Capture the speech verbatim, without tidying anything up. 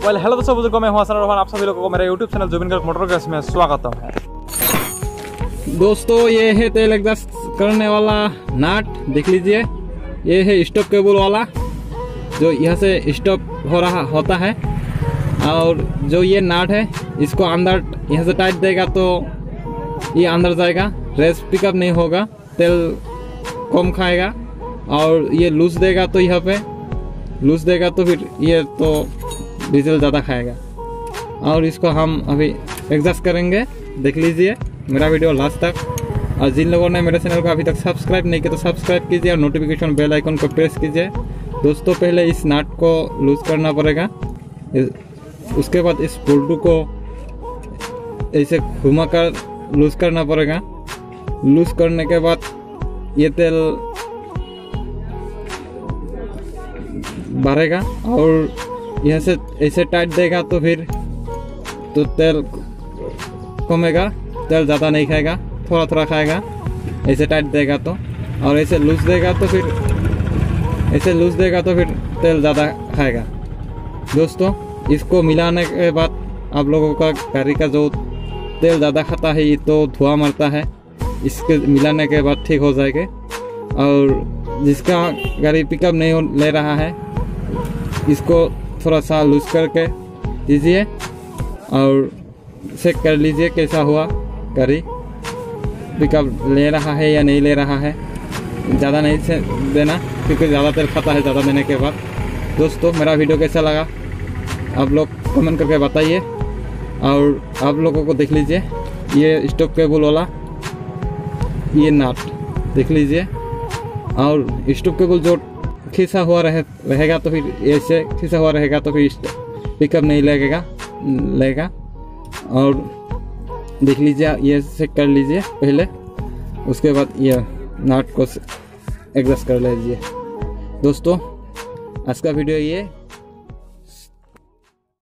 Well hello दोस्तों, बुजुर्गों में हूं हसन रोहन। आप सभी लोगों को मेरे YouTube channel Zubeen Garg motor gas में स्वागत है। दोस्तों ये है तेल एग्जॉस्ट करने वाला नाट, देख लीजिए। ये है स्टॉप केबल वाला जो यहाँ से स्टॉप हो रहा होता है, और जो ये नाट है इसको अंदर यहाँ से टाइट देगा तो ये अंदर जाएगा, रेस पिकअप नहीं होगा, तेल कम खाएगा। और ये लूज देगा तो यहाँ पे लूज देगा तो फिर ये तो डीजल ज़्यादा खाएगा। और इसको हम अभी एडजस्ट करेंगे, देख लीजिए मेरा वीडियो लास्ट तक। और जिन लोगों ने मेरे चैनल को अभी तक सब्सक्राइब नहीं किया तो सब्सक्राइब कीजिए और नोटिफिकेशन बेल आइकन को प्रेस कीजिए। दोस्तों पहले इस नाट को लूज करना पड़ेगा, उसके बाद इस बोल्टू को ऐसे घुमा कर लूज करना पड़ेगा। लूज करने के बाद ये तेल भरेगा और यहाँ से ऐसे टाइट देगा तो फिर तो तेल कमेगा, तेल ज़्यादा नहीं खाएगा, थोड़ा थोड़ा खाएगा। ऐसे टाइट देगा तो, और ऐसे लूज देगा तो फिर ऐसे लूज देगा तो फिर तेल ज़्यादा खाएगा। दोस्तों इसको मिलाने के बाद आप लोगों का गाड़ी का जो तेल ज़्यादा खाता है ये तो धुआं मारता है, इसके मिलाने के बाद ठीक हो जाएगा। और जिसका गाड़ी पिकअप नहीं ले रहा है इसको थोड़ा सा लूज करके दीजिए और चेक कर लीजिए कैसा हुआ, गाड़ी पिकअप ले रहा है या नहीं ले रहा है। ज़्यादा नहीं से देना क्योंकि ज़्यादा तेल खाता है ज़्यादा देने के बाद। दोस्तों मेरा वीडियो कैसा लगा आप लोग कमेंट करके बताइए। और आप लोगों को देख लीजिए ये स्टॉप केबल वाला ये नाट देख लीजिए। और स्टॉप केबल जो खींचा हुआ रहे रहेगा तो फिर ऐसे खींचा हुआ रहेगा तो फिर पिकअप नहीं लगेगा लेगा। और देख लीजिए ये चेक कर लीजिए पहले, उसके बाद ये नाट को एडजस्ट कर लीजिए। दोस्तों आज का वीडियो ये